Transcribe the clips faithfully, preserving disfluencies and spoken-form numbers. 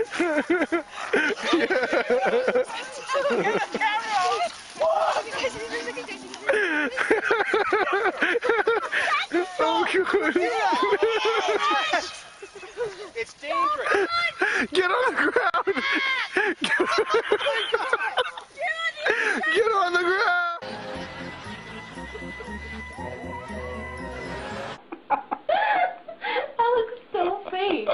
It's dangerous. Get on the ground. Get on the ground. That looks so fake.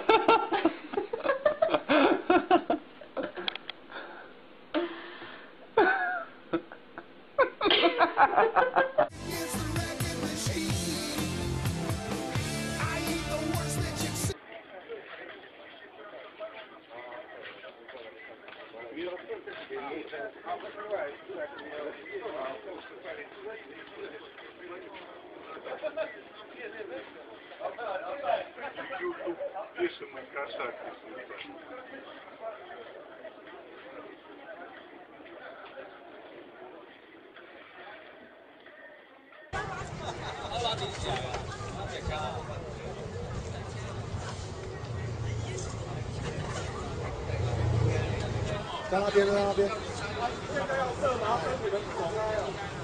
Isso é muito engraçado. 在那边，在那边。 现在要射，然后跟你们走开了。